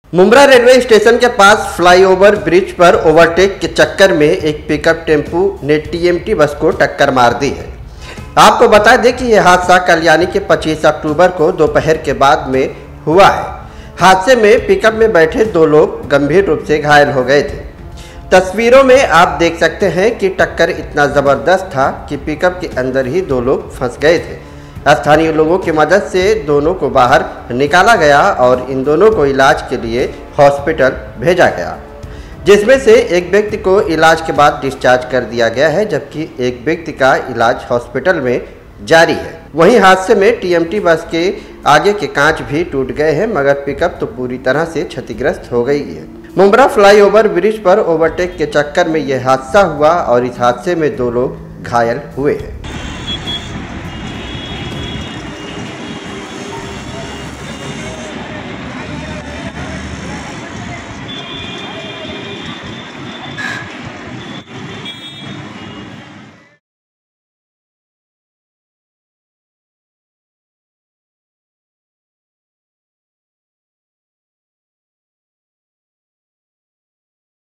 Mumbra railway station के पास flyover bridge पर ओवरटेक के चक्कर में एक पिकअप टेम्पू ने टीएमटी बस को टक्कर मार दी है। आपको बता दें कि यह हादसा कल यानी कि 25 अक्टूबर को दोपहर के बाद में हुआ है। हादसे में पिकअप में बैठे दो लोग गंभीर रूप से घायल हो गए थे। तस्वीरों में आप देख सकते हैं कि टक्कर इतना ज़बरदस्त था कि पिकअप के अंदर ही दो लोग फंस गए थे। स्थानीय लोगों की मदद से दोनों को बाहर निकाला गया और इन दोनों को इलाज के लिए हॉस्पिटल भेजा गया, जिसमें से एक व्यक्ति को इलाज के बाद डिस्चार्ज कर दिया गया है, जबकि एक व्यक्ति का इलाज हॉस्पिटल में जारी है। वहीं हादसे में टीएमटी बस के आगे के कांच भी टूट गए हैं, मगर पिकअप तो पूरी तरह से क्षतिग्रस्त हो गई है। मुंब्रा फ्लाईओवर ब्रिज पर ओवरटेक के चक्कर में यह हादसा हुआ और इस हादसे में दो लोग घायल हुए हैं।